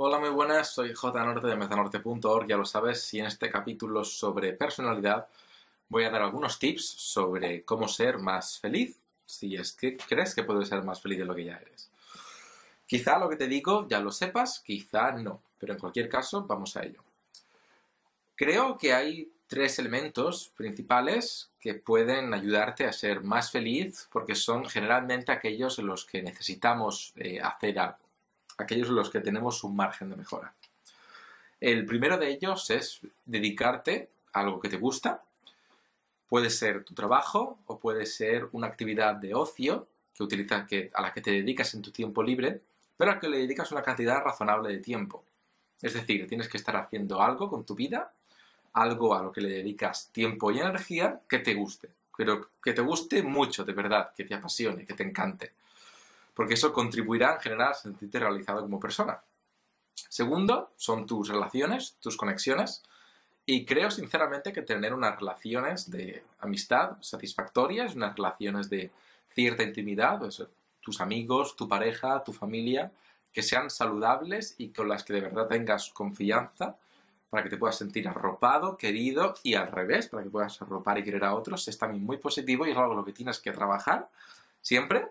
Hola, muy buenas, soy J. Norte de metanorte.org, ya lo sabes, y en este capítulo sobre personalidad voy a dar algunos tips sobre cómo ser más feliz, si es que crees que puedes ser más feliz de lo que ya eres. Quizá lo que te digo ya lo sepas, quizá no, pero en cualquier caso vamos a ello. Creo que hay tres elementos principales que pueden ayudarte a ser más feliz porque son generalmente aquellos en los que necesitamos hacer algo, aquellos en los que tenemos un margen de mejora. El primero de ellos es dedicarte a algo que te gusta. Puede ser tu trabajo o puede ser una actividad de ocio a la que te dedicas en tu tiempo libre, pero a la que le dedicas una cantidad razonable de tiempo. Es decir, tienes que estar haciendo algo con tu vida, algo a lo que le dedicas tiempo y energía que te guste, pero que te guste mucho, de verdad, que te apasione, que te encante, porque eso contribuirá en general a sentirte realizado como persona. Segundo, son tus relaciones, tus conexiones, y creo sinceramente que tener unas relaciones de amistad satisfactorias, unas relaciones de cierta intimidad, pues, tus amigos, tu pareja, tu familia, que sean saludables y con las que de verdad tengas confianza, para que te puedas sentir arropado, querido, y al revés, para que puedas arropar y querer a otros, es también muy positivo y es algo en lo que tienes que trabajar siempre.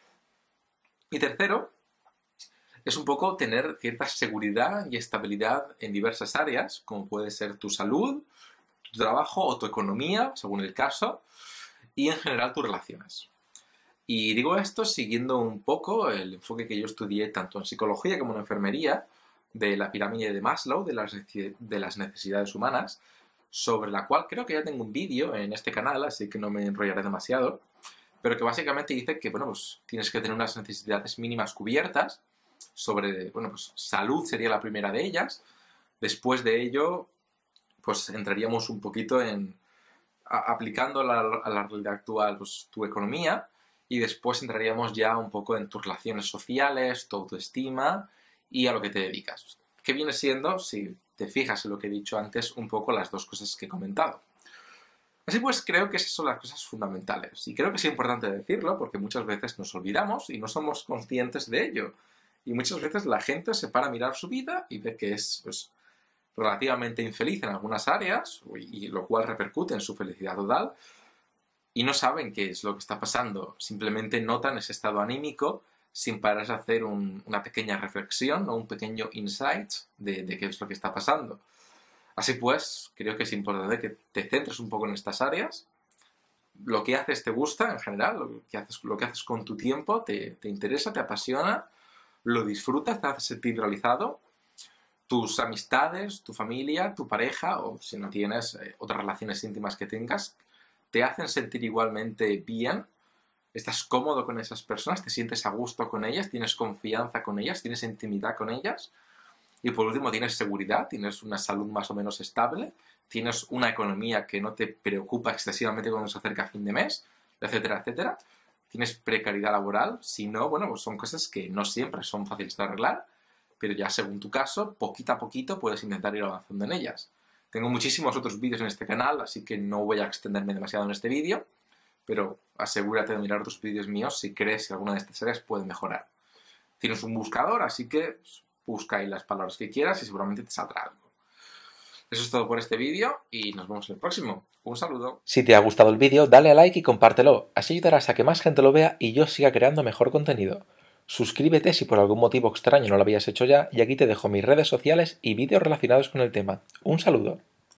Y tercero, es un poco tener cierta seguridad y estabilidad en diversas áreas, como puede ser tu salud, tu trabajo o tu economía, según el caso, y en general tus relaciones. Y digo esto siguiendo un poco el enfoque que yo estudié tanto en psicología como en enfermería, de la pirámide de Maslow, de las necesidades humanas, sobre la cual creo que ya tengo un vídeo en este canal, así que no me enrollaré demasiado, pero que básicamente dice que pues tienes que tener unas necesidades mínimas cubiertas. Pues salud sería la primera de ellas. Después de ello, pues entraríamos un poquito aplicando a la realidad actual, pues, tu economía, y después entraríamos ya un poco en tus relaciones sociales, tu autoestima y a lo que te dedicas. Que viene siendo, si te fijas en lo que he dicho antes, un poco las dos cosas que he comentado. Así pues, creo que esas son las cosas fundamentales. Y creo que es importante decirlo porque muchas veces nos olvidamos y no somos conscientes de ello. Y muchas veces la gente se para a mirar su vida y ve que es relativamente infeliz en algunas áreas, y lo cual repercute en su felicidad total, y no saben qué es lo que está pasando. Simplemente notan ese estado anímico sin pararse a hacer una pequeña reflexión o un pequeño insight de qué es lo que está pasando. Así pues, creo que es importante que te centres un poco en estas áreas. Lo que haces te gusta en general, lo que haces con tu tiempo te interesa, te apasiona, lo disfrutas, te hace sentir realizado. Tus amistades, tu familia, tu pareja, o si no tienes otras relaciones íntimas que tengas, te hacen sentir igualmente bien. Estás cómodo con esas personas, te sientes a gusto con ellas, tienes confianza con ellas, tienes intimidad con ellas. Y por último, tienes seguridad, tienes una salud más o menos estable, tienes una economía que no te preocupa excesivamente cuando se acerca a fin de mes, etcétera, etcétera. Tienes precariedad laboral, si no, pues son cosas que no siempre son fáciles de arreglar, pero ya según tu caso, poquito a poquito puedes intentar ir avanzando en ellas. Tengo muchísimos otros vídeos en este canal, así que no voy a extenderme demasiado en este vídeo, pero asegúrate de mirar otros vídeos míos si crees que alguna de estas áreas puede mejorar. Tienes un buscador, así que busca ahí las palabras que quieras y seguramente te saldrá algo. Eso es todo por este vídeo y nos vemos en el próximo. Un saludo. Si te ha gustado el vídeo, dale a like y compártelo, así ayudarás a que más gente lo vea y yo siga creando mejor contenido. Suscríbete si por algún motivo extraño no lo habías hecho ya y aquí te dejo mis redes sociales y vídeos relacionados con el tema. Un saludo.